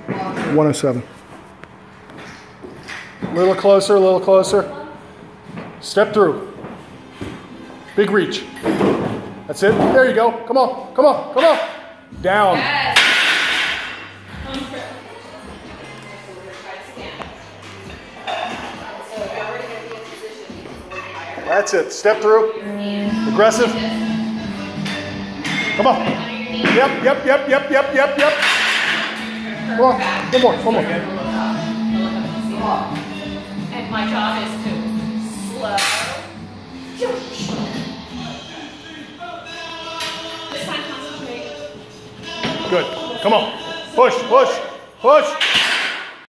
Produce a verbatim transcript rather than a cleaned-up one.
one oh seven. A little closer, a little closer. Step through. Big reach. That's it. There you go. Come on, come on, come on. Down. Yes. That's it. Step through. Aggressive. Come on. Yep, yep, yep, yep, yep, yep, yep. Come on. One more, one more. And my job is to slow. This time concentrate. Good. Come on. Push, push, push.